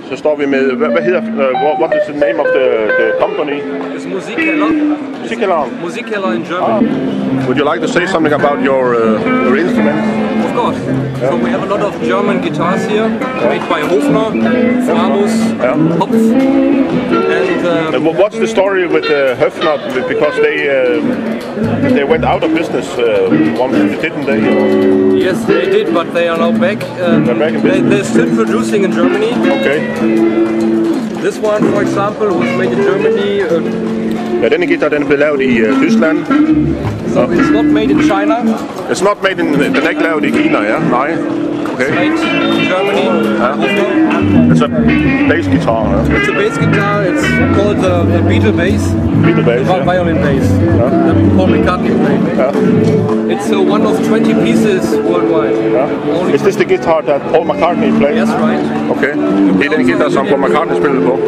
Så står vi med, hvad hedder, what is the name of the company? It's Musikkeller. Musikkeller. Musikkeller in German. Would you like to say something about your instruments? Of course. So we have a lot of German guitars here, made by Hofner, Fabus, Hopf. And what's the story with Höfner? Because they went out of business once, didn't they? Yes, they did, but they are now back. They're back in business. They're still producing in Germany. Okay. This one, for example, was made in Germany. Ja, denne guitar den blev lavet i Tyskland. So it's not made in China. It's not made in, den er ikke lavet i Kina, ja? Nej. Okay. It's made in Germany. It's a bass guitar. Yeah. It's a bass guitar. It's called the Beatle bass. Beatle bass. The violin bass. That Paul McCartney played. It's one of 20 pieces worldwide. Is this the guitar that Paul McCartney played? Yes, right. Okay. Det er den guitar, som Paul McCartney spillede på.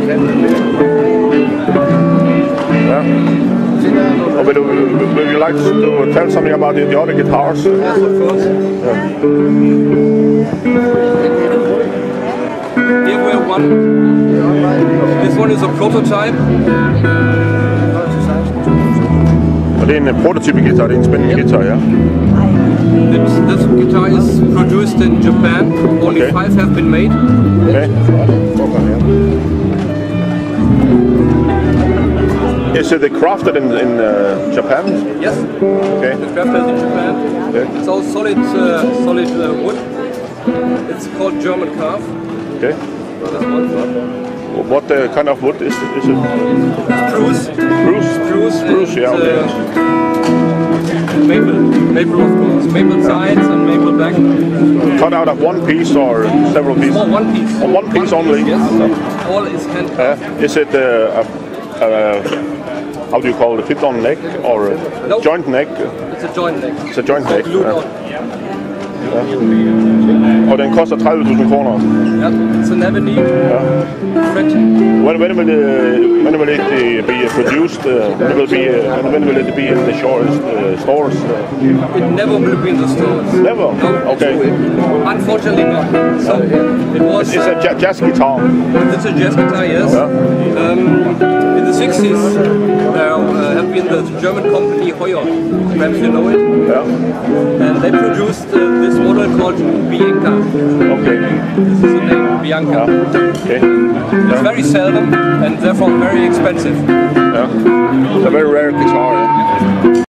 Ja. Og will you like to tell something about the other guitars? Yes, of course. Here we have one. This one is a prototype. Og det er en prototype guitar, det er en spændende guitar, ja. This guitar is produced in Japan. Only 5 have been made. Okay. Is it crafted in Japan? Yes. Okay. It's crafted in Japan. Okay. It's all solid wood. It's called German carve. Okay. This one. What kind of wood is it? Spruce. Spruce, yeah. Okay. Maple of course. Maple sides and maple back. Cut out of one piece or several pieces? Oh, one piece. One piece only? Yes. All is hand carved. Is it how do you call it? Fit on neck or joint neck? It's a joint neck. It's a joint neck. Glued on. Og den koster 30.000 kroner. Yeah, it's an Avenue. Fret. When will it be produced? When will it be in the stores? It never will be in the stores. Never? No, Okay. Unfortunately not. So it was. It's a jazz guitar. It's a jazz guitar, yes. In the 60s, there have been the German company Heuer. Perhaps you know it. Yeah. And they produced this model called Bianca. Okay. This is the name, Bianca. Okay. It's very seldom and therefore very expensive. Yeah. It's a very rare guitar.